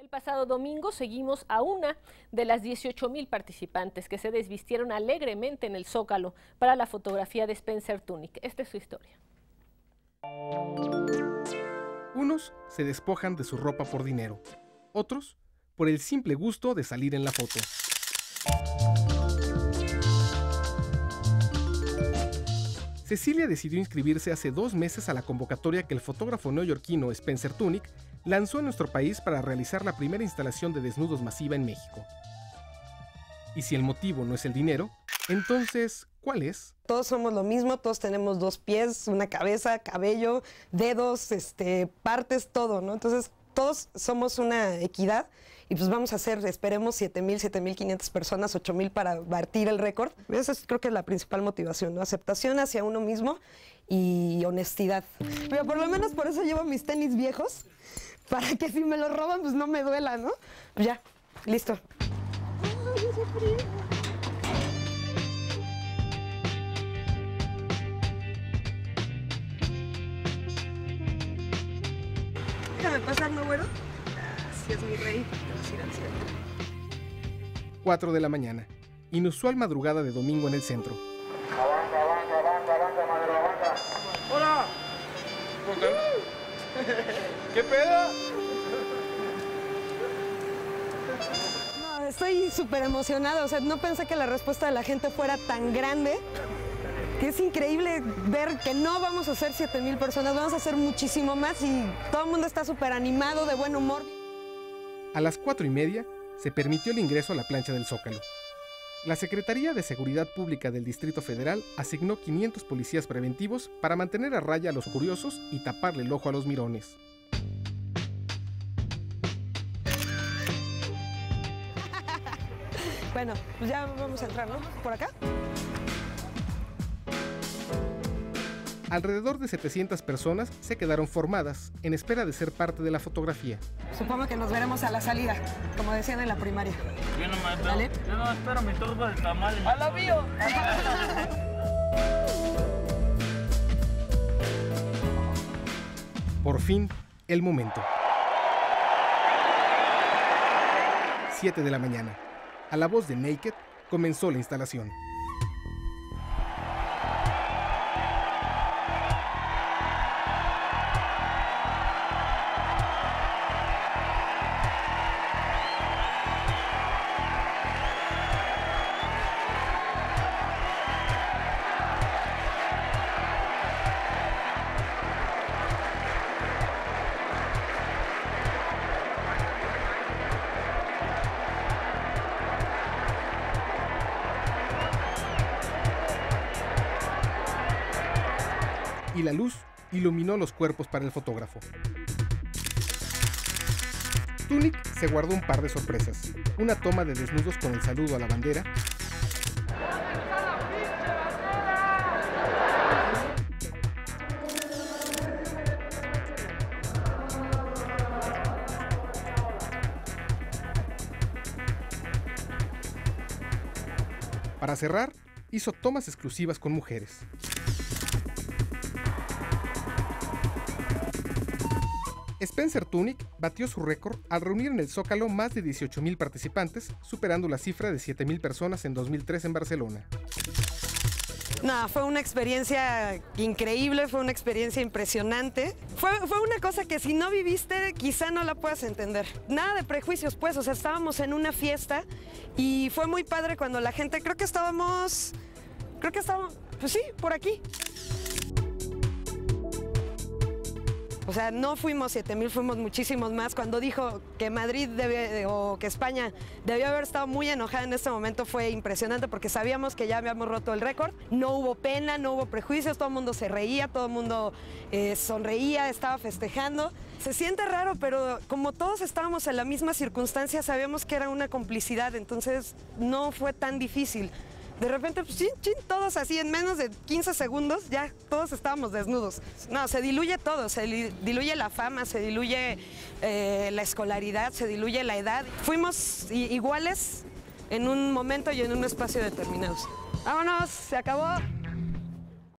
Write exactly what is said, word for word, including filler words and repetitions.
El pasado domingo seguimos a una de las dieciocho mil participantes que se desvistieron alegremente en el Zócalo para la fotografía de Spencer Tunick. Esta es su historia. Unos se despojan de su ropa por dinero, otros por el simple gusto de salir en la foto. Cecilia decidió inscribirse hace dos meses a la convocatoria que el fotógrafo neoyorquino Spencer Tunick lanzó en nuestro país para realizar la primera instalación de desnudos masiva en México. Y si el motivo no es el dinero, entonces, ¿cuál es? Todos somos lo mismo, todos tenemos dos pies, una cabeza, cabello, dedos, este, partes, todo, ¿no? Entonces, todos somos una equidad y pues vamos a hacer, esperemos, siete mil, siete mil quinientas personas, ocho mil para batir el récord. Esa es, creo que es la principal motivación, ¿no? Aceptación hacia uno mismo y honestidad. Pero por lo menos por eso llevo mis tenis viejos, para que si me los roban, pues no me duela, ¿no? Pues ya, listo. Ay, hace frío. Déjame pasar, ¿no, güero? Gracias, mi rey. Vamos a ir al centro. cuatro de la mañana. Inusual madrugada de domingo en el centro. Avanza, avanza, avanza, avanza, madero, avanza. ¡Hola! ¿Cómo están? ¿Qué pedo? No, estoy súper emocionada. O sea, no pensé que la respuesta de la gente fuera tan grande. Que es increíble ver que no vamos a ser siete mil personas, vamos a ser muchísimo más y todo el mundo está súper animado, de buen humor. A las cuatro y media se permitió el ingreso a la plancha del Zócalo. La Secretaría de Seguridad Pública del Distrito Federal asignó quinientos policías preventivos para mantener a raya a los curiosos y taparle el ojo a los mirones. Bueno, pues ya vamos a entrar, ¿no? ¿Por acá? Alrededor de setecientas personas se quedaron formadas en espera de ser parte de la fotografía. Supongo que nos veremos a la salida, como decían en la primaria. Yo no me espero, yo no me espero mi turba de tamales. ¡A la mío! Por fin, el momento. siete de la mañana. A la voz de Naked, comenzó la instalación. Y la luz iluminó los cuerpos para el fotógrafo. Tunick se guardó un par de sorpresas. Una toma de desnudos con el saludo a la bandera. Para cerrar, hizo tomas exclusivas con mujeres. Spencer Tunick batió su récord al reunir en el Zócalo más de dieciocho mil participantes, superando la cifra de siete mil personas en dos mil tres en Barcelona. No, fue una experiencia increíble, fue una experiencia impresionante. Fue, fue una cosa que si no viviste, quizá no la puedas entender. Nada de prejuicios, pues, o sea, estábamos en una fiesta y fue muy padre cuando la gente, creo que estábamos, creo que estábamos, pues sí, por aquí. O sea, no fuimos siete mil, fuimos muchísimos más. Cuando dijo que Madrid debe, o que España debió haber estado muy enojada en este momento, fue impresionante porque sabíamos que ya habíamos roto el récord. No hubo pena, no hubo prejuicios, todo el mundo se reía, todo el mundo eh, sonreía, estaba festejando. Se siente raro, pero como todos estábamos en la misma circunstancia, sabíamos que era una complicidad, entonces no fue tan difícil. De repente, pues, chin, chin, todos así, en menos de quince segundos, ya todos estábamos desnudos. No, se diluye todo, se diluye la fama, se diluye eh, la escolaridad, se diluye la edad. Fuimos iguales en un momento y en un espacio determinados. ¡Vámonos! ¡Se acabó!